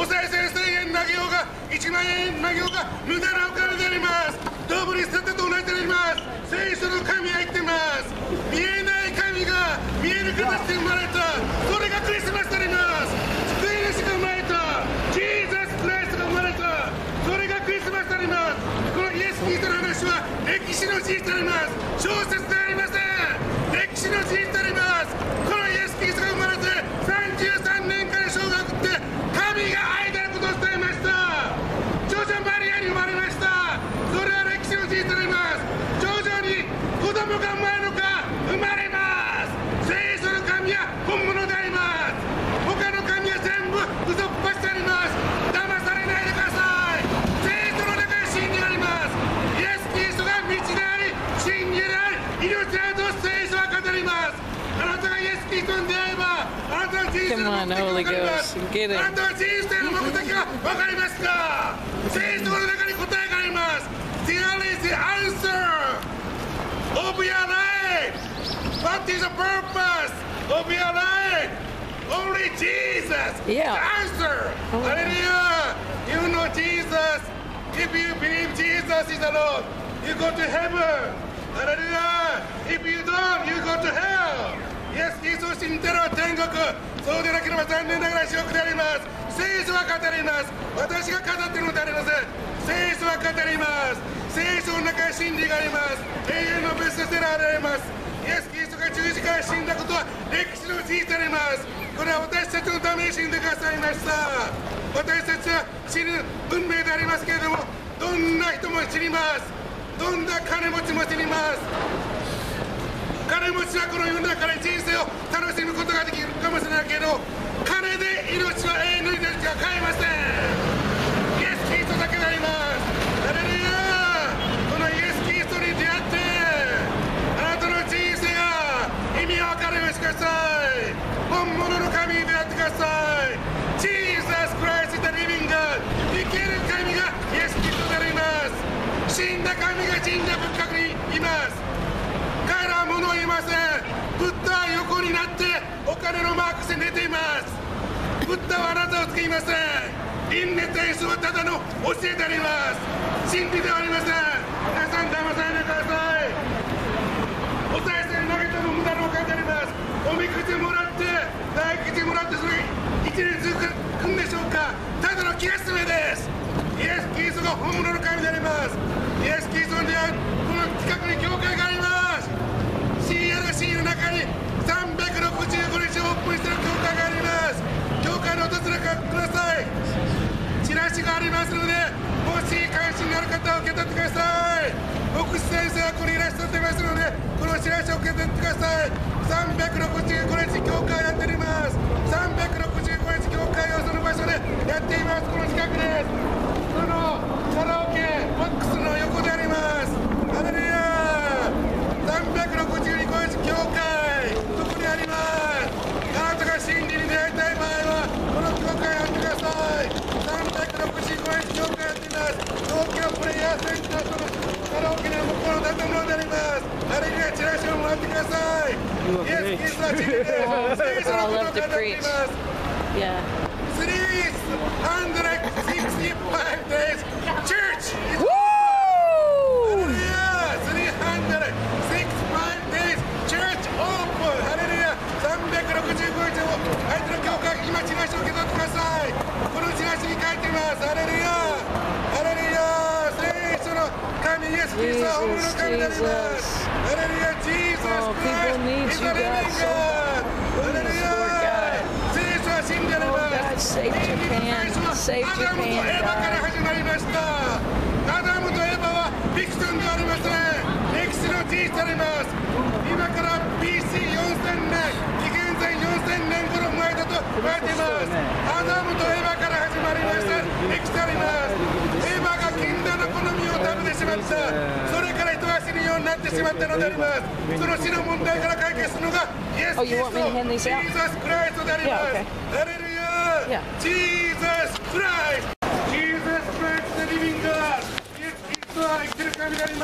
賽銭1000円投げようが1万円投げようが無駄なお金であります。ドブに捨てたと同じであります。聖書の神は言ってます。見えない神が見える形で生まれた。それがクリスマスであります。救い主が生まれた。ジーザス・クライストが生まれた。それがクリスマスであります。このイエス・キリストの話は歴史の事実であります。小説ではありません。歴史の事実であります。このイエス・キリストが生まれて33年間生涯を送って神が愛であることを伝えました。長女マリアに生まれました。それは歴史の事実であります。長女に子供が生まれるのか生まれます。聖書の神は本物であります。他の神は全部嘘っぱちであります。騙されないでください。聖書の中に真理があります。イエス・キリストが道であり真理であり命であると聖書は語ります。あなたがイエス・キリストに出会えばあなたの人生の目的が分かります。あなたは人生の目的が分かりますか。聖書の中に答えがあります。There is the answer of your life. What is the purpose of your life? Only Jesus. Yeah. The answer. Hallelujah. You know Jesus. If you believe Jesus is the Lord, you go to heaven. Hallelujah. If you don't, you go to hell. イエス・キリストを信じての天国。そうでなければ残念ながら地獄であります。聖書は語ります。私が語っているのではありません。聖書は語ります。聖書の中に真理があります。永遠のベストセラーであります。イエス・キリストが十字架で死んだことは歴史の事実であります。これは私たちのために死んでくださいました。私たちは死ぬ運命でありますけれども、どんな人も死にます。どんな金持ちも死にます。金持ちはこの世の中で人生を楽しむことができるかもしれないけど、金で命は永遠の命が買えません。イエス・キリストだけであります。ハレルヤ。このイエス・キリストに出会ってあなたの人生が意味を分かるようにしてください。本物の神に出会ってください。Jesus Christ is the living God。 生きる神がイエス・キリストであります。死んだ神が神社仏閣にいます。彼らは物を言いません。ブッダは横になってお金のマークして寝ています。ブッダはあなたを救いません。輪廻転生はただの教えであります。真理ではありません。皆さん騙されないでください。お賽銭投げても無駄なお金であります。おみくじもらって大吉もらってそれ一年続くんでしょうか。ただの気休めです。イエス・キリストが本物の神であります。イエス・キリストに出会うこの近くに教会があります。CRC の中に365日オープンしている教会があります。教会のお訪れください。チラシがありますので、もし関心のある方は受け取ってください。牧師先生はここにいらっしゃってますので、このチラシを受け取ってください。365日教会やっております。365日教会をその場所でやっています。この近くです。このカラオケボックスの横であります。ハレルヤ。365日教会ここにあります。あなたが真理に出会いたい場合はこの教会やってください。365日教会やっています。東京プレイヤーセンターとのカラオケの向こうの建物であります。ハレルヤ。チラシをもらってください。イエス・キリストは真理です。聖書のことを語っています。365 days church is open。 ハレルヤ。365日を相手の教会、今チラシを受け取ってください。このチラシに書いています。ハレルヤ。ハレルヤ。聖書の神イエス・キリストは本物の神であります。ハレルヤ。Jesus Christ is the living God。ハレルヤ。聖書は真理であります。 Save Japan. Save アダムとエ Japan, ヴァから God. 始まりました。アダムとエヴァはフィクションではありません。歴史の事実であります。今から BC4000 年、紀元前4000年頃前だと言われています。アダムとエヴァから始まりました歴史であります。エヴァが禁断の好みを食べてしまった。それから人は死ぬようになってしまったのであります。その死の問題から解決するのがイエス・キリスト、ジーザス・クライストであります。ハレルヤ。Jesus Christ! Jesus Christ the living God! イエス・キリストは生きてる神であります。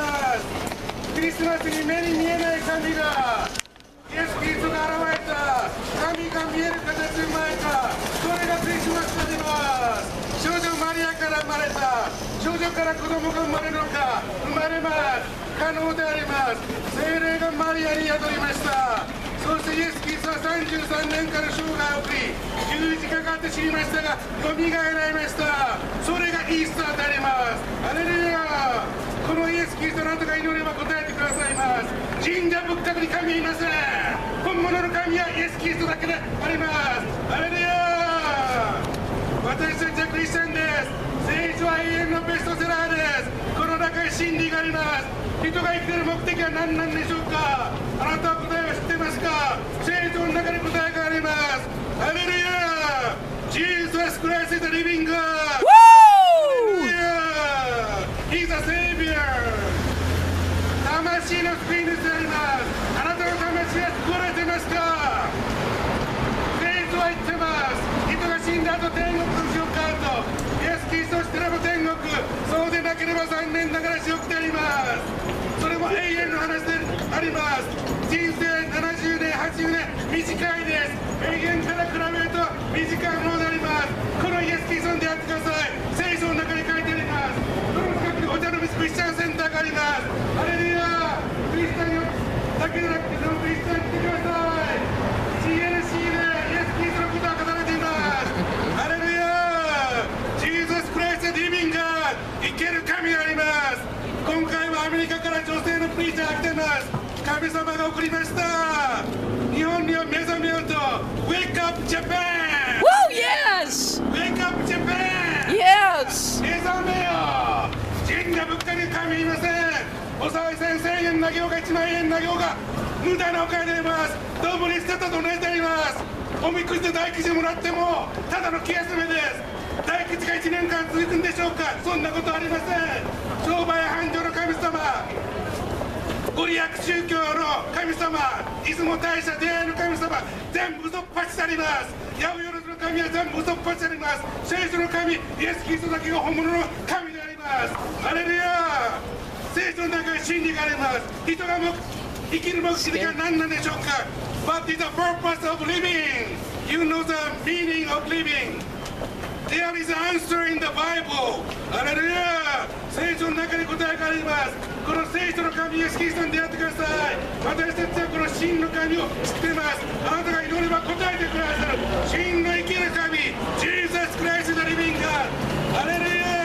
クリスマスに目に見えない神がイエス・キリストが現れた。神が見える形で生まれた。それがクリスマスであります。 から子供が生まれるのか、生まれます。可能であります。聖霊がマリアに宿りました。そしてイエス・キリストは33年間の生涯を送り、十字架があって死にましたが、よみがえられました。それがイースターであります。ハレルヤ。このイエス・キリストなんとか祈れば答えてくださいます。神社仏閣に神はいません。本物の神はイエス・キリストだけであります。ハレルヤ。私たちはクリスチャンです。聖書は永遠のベストセラーです。この中に真理があります。人が生きている目的は何なんでしょうか。あなたは答えを知っていますか。聖書の中に答えがあります。ハレルヤ。Jesus Christ is the living God. Hallelujah. He's a Savior. 魂の救い主であります。あなたの魂は救われていますか。聖書は言ってます。人が死んだ後天国の地を買うと、イエス・キリストを知ってれば天国、そうでなければ残念ながら地獄であります。それも永遠の話であります。人生70年、80年、短いです。永遠から比べると短いものであります。このイエス・キリストに出会ってください。聖書の中に書いてあります。この近くにお茶の水クリスチャンセンターがあります。ハレルヤ。クリスチャンだけでなくて、そのクリスチャンに来てください。CLC でイエス・キリストのことが語られています。ハレルヤ。Jesus Christ the living God。生ける神であります。今回はアメリカから女性のプリーチャーが来ています。神様が送りました。日本には目覚めようと。Wake up Japan! Woo, yes! Wake up Japan! Yes! 目覚めよ。神社仏閣に神いません。お賽銭1000円投げようが1万円投げようが無駄なお金であります。どうもリステと同じであります。おみくじで大吉もらってもただの気休めです。大吉が1年間続くんでしょうか。そんなことありません。商売繁盛の神様、ご利益宗教の神様、出雲大社出会いの神様、全部嘘っぱちであります。八百万の神は全部嘘っぱちであります。聖書の神、イエス・キリストだけが本物の神であります。ハレルヤ。聖書の中に真理があります。人が生きる目的は何なんでしょうか。 What is the purpose of living? You know the meaning of living. There is an answer in the Bible. ハレルヤ。聖書の中に答えがあります。この聖書の神イエス・キリストに出会ってください。私たちはこの真の神を知っています。あなたが祈れば答えてくださる真の生きる神、Jesus Christ the living God。ハレルヤ。